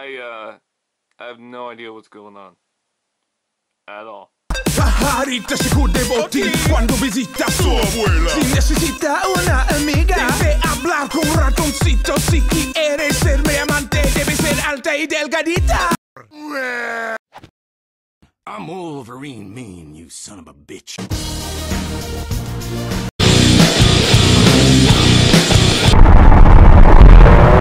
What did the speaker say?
I have no idea what's going on. At all. Pajarita se cubre por ti cuando visita a su abuela. Si necesita una amiga, debe hablar con un ratoncito. Si quieres ser mi amante, debe ser alta y delgadita. I'm Wolverine mean, you son of a bitch.